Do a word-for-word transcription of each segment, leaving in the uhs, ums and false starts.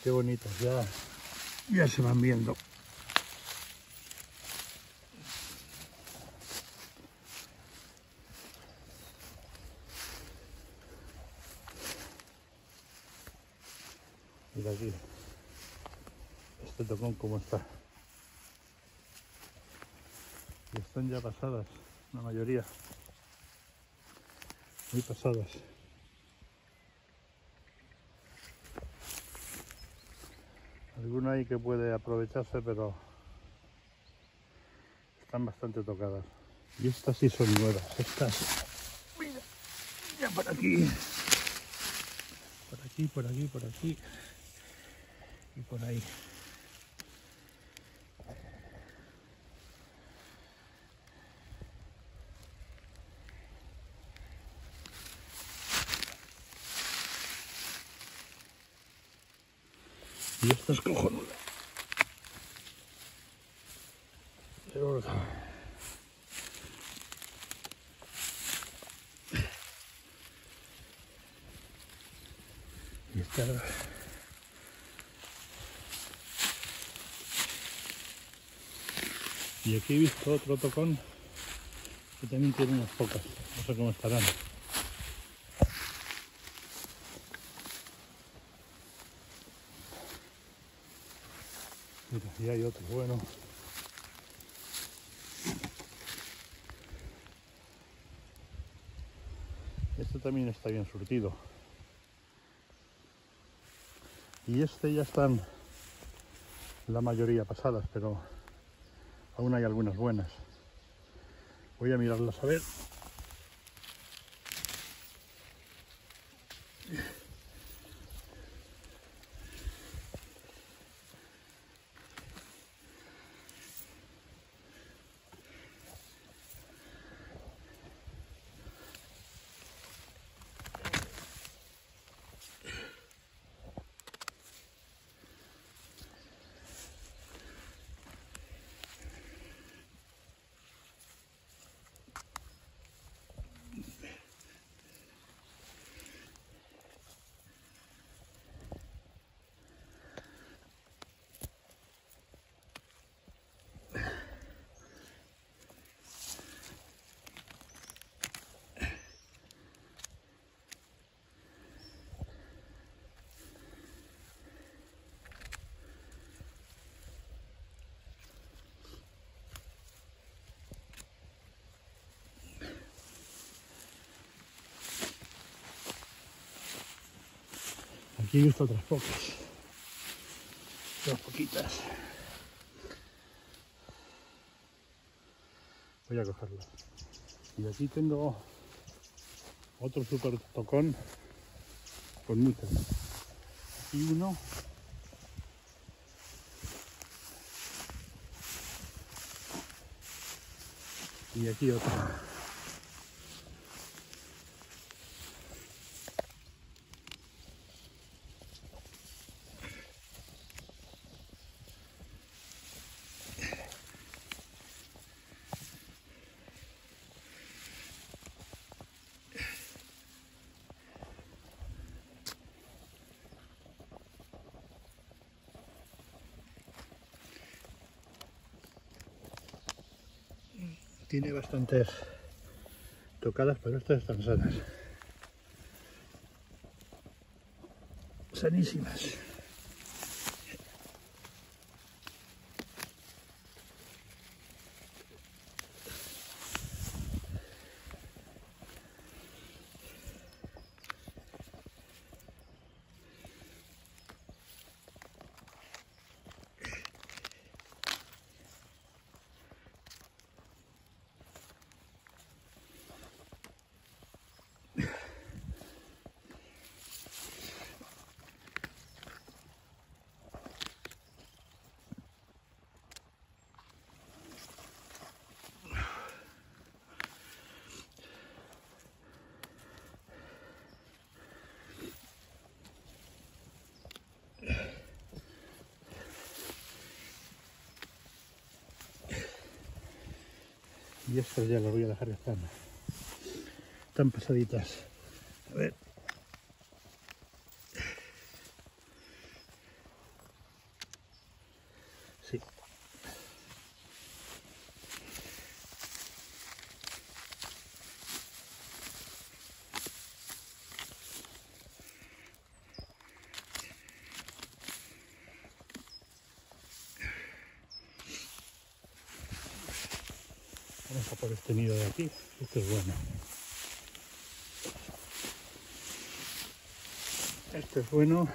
Qué bonitas, ya, ya se van viendo. Mira aquí, este tocón cómo está. Y están ya pasadas, la mayoría. Muy pasadas. Alguna ahí que puede aprovecharse, pero están bastante tocadas. Y estas sí son nuevas. Estas, mira, ya por aquí. Por aquí, por aquí, por aquí. Y por ahí. Y esta es cojonuda. Pero... Y esta... Y aquí he visto otro tocón que también tiene unas pocas. No sé cómo estarán. Mira, y hay otro bueno. Este también está bien surtido. Y este ya están la mayoría pasadas, pero aún hay algunas buenas. Voy a mirarlas a ver. Aquí he visto otras pocas. Otras poquitas. Voy a cogerlas. Y aquí tengo otro super tocón con muchas. Aquí uno. Y aquí otro. Tiene bastantes tocadas, pero estas están sanas. Sanísimas. Y estas ya las voy a dejar que están, están pasaditas. A ver. Vamos a por este nido de aquí. Este es bueno. Este es bueno.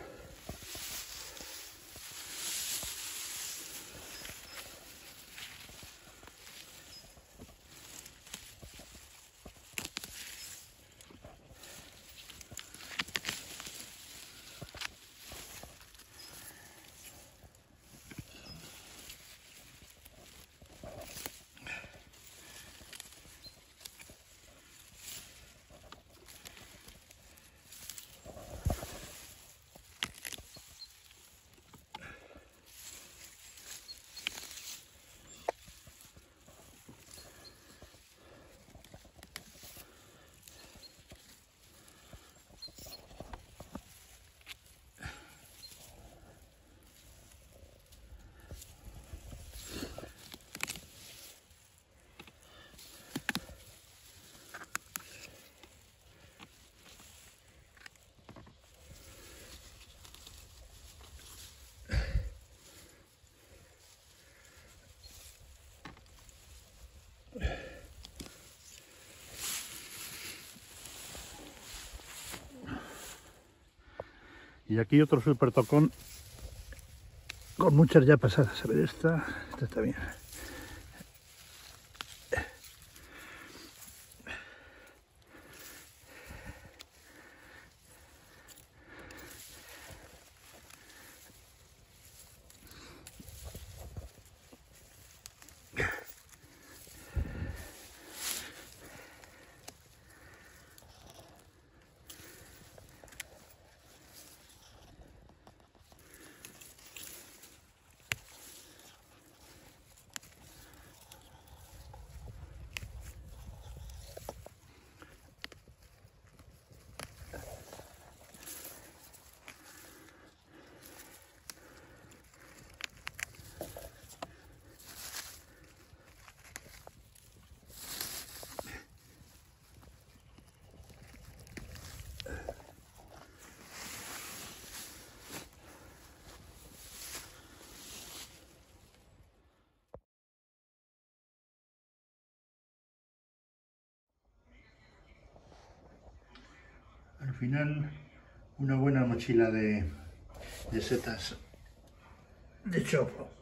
Y aquí otro super tocón con muchas ya pasadas. A ver, esta, esta está bien. Al final, una buena mochila de, de setas de chopo.